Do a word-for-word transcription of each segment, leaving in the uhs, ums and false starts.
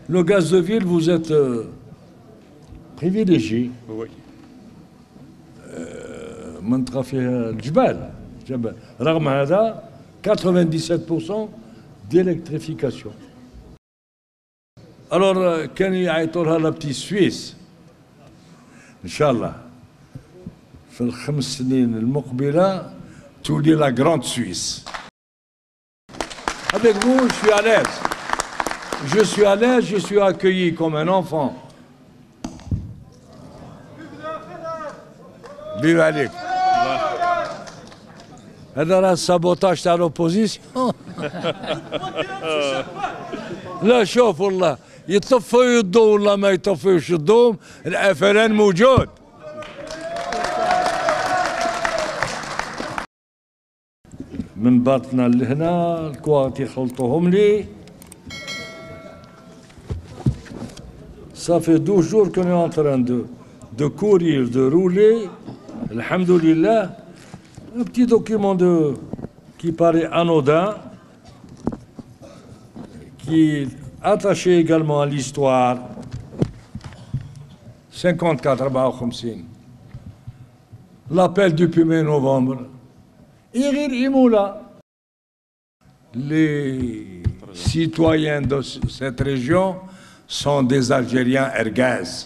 le gaz de ville, vous êtes euh, privilégié. Oui. منطقة فيها الجبال جبل رغم هذا quatre-vingt-dix-sept pour cent d'électrification. Alors كان يعيطوا لها لا بتي سويس ان شاء الله في الخمس سنين المقبلة تولي لا grande Suisse. Avec vous, je suis à l'aise. Je suis à l'aise, je suis accueilli comme un enfant. Vive عليك. هذا راه السابوتاج تاع لوبوزيسيون. لا شوف والله يطفوا الضوء ولا ما يطفيوش الضوء الافلان موجود. من باطنة لهنا الكوات يخلطوهم لي. Ça fait douze jours qu'on est en train de de courir, de rouler. Alhamdoulilah. Un petit document de, qui paraît anodin, qui est attaché également à l'histoire. cinquante-quatre cinquante-quatre. L'appel du premier novembre. Irir Imoula. Les citoyens de cette région sont des Algériens ergaz.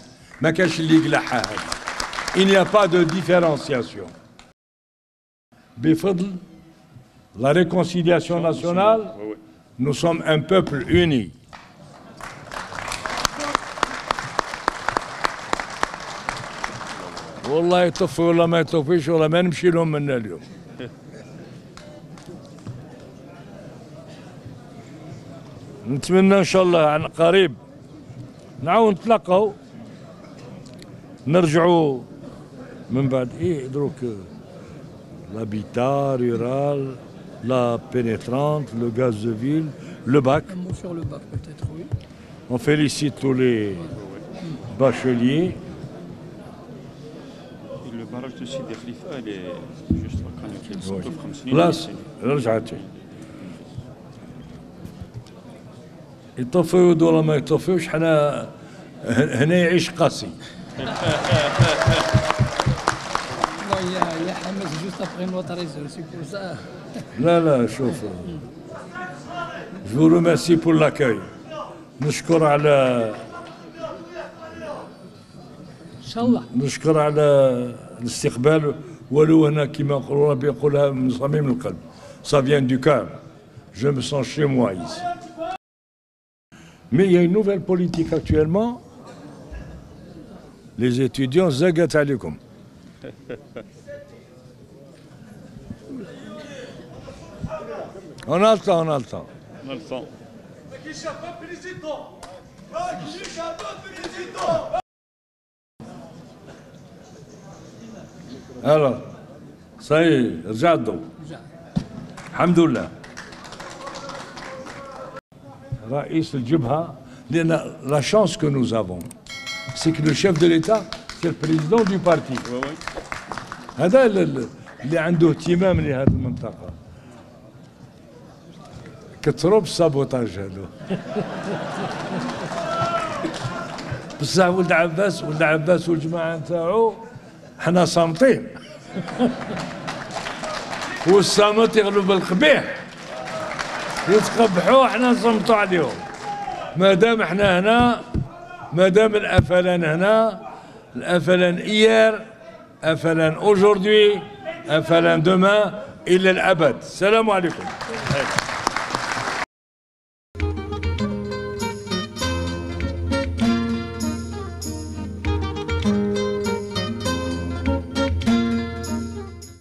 Il n'y a pas de différenciation. Bifadl, la réconciliation nationale, nous sommes un peuple uni. والله يطفي ولا ما يطفيش ولا ما نمشي لهم منا اليوم. نتمنى ان شاء الله عن قريب نعاود نتلاقاو نرجعوا من بعد ايه دروك l'habitat rural, la pénétrante, le gaz de ville, le bac. Un mot sur le bac peut-être, oui. On félicite tous les bacheliers. Et le barrage de Sidi Khalifa, il est juste à Kanoukil. Là, رجعت. يطفوا ولا ما يطفوش حنا هنا يعيش قاسي. Il y a Hamas juste après notre réseau, c'est pour ça. Là, là, chauffe. Je vous remercie pour l'accueil. نشكر على إن شاء الله. نشكر على الاستقبال ولو هنا كما يقولوا ربي يقولها من صميم القلب. Ça vient du cœur. Je me sens chez moi ici. Mais il y a une nouvelle politique actuellement. Les étudiants zagat alaikum. On a le temps, on a le temps. On a le temps. Alors, ça y est, رجع الضوء. الحمد لله. رئيس الجبهة, la chance que nous avons, c'est que le chef de l'État, c'est le président du parti. هذا اللي عنده اهتمام لهذه المنطقة. كثروا بالسابوتاج هذو. بصح ولد عباس ولد عباس والجماعة نتاعو حنا صامتين. والصامت يغلب القبيح. يتقبحوا حنا نصمتوا عليهم. ما دام احنا هنا ما دام الافلان هنا الافلان hier افلان aujourd'hui افلان demain الى الابد. السلام عليكم.